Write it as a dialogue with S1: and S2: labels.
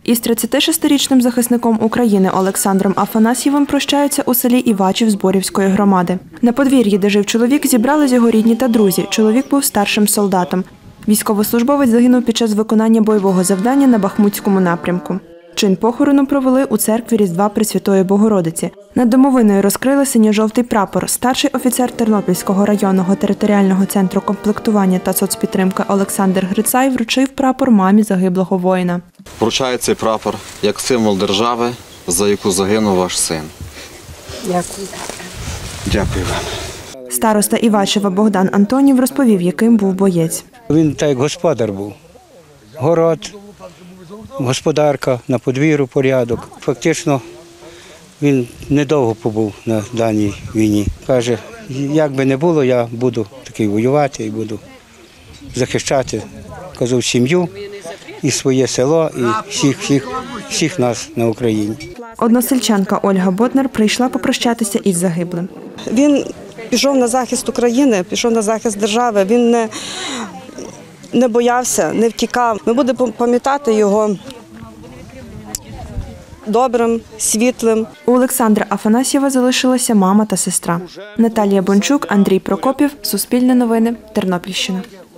S1: Із 36-річним захисником України Олександром Афанасьєвим прощаються у селі Івачів Зборівської громади. На подвір'ї, де жив чоловік, зібрались його рідні та друзі. Чоловік був старшим солдатом. Військовослужбовець загинув під час виконання бойового завдання на Бахмутському напрямку. Чин похорону провели у церкві Різдва Пресвятої Богородиці. Над домовиною розкрили синьо-жовтий прапор. Старший офіцер Тернопільського районного територіального центру комплектування та соцпідтримки Олександр Грицай вручив прапор мамі загиблого воїна.
S2: Вручаю цей прапор як символ держави, за яку загинув ваш син.
S3: Дякую.
S2: Дякую вам.
S1: Староста Івачева Богдан Антонів розповів, яким був боєць.
S4: Він так як господар був. Город, господарка, на подвір'ю порядок. Фактично він недовго побув на даній війні. Каже, як би не було, я буду такий воювати і буду захищати, казав, сім'ю і своє село, і всіх нас на Україні.
S1: Односельчанка Ольга Ботнар прийшла попрощатися із загиблим.
S3: Він пішов на захист України, пішов на захист держави. Він не боявся, не втікав. Ми будемо пам'ятати його добрим, світлим.
S1: У Олександра Афанасьєва залишилася мама та сестра. Наталія Бончук, Андрій Прокопів, Суспільне новини, Тернопільщина.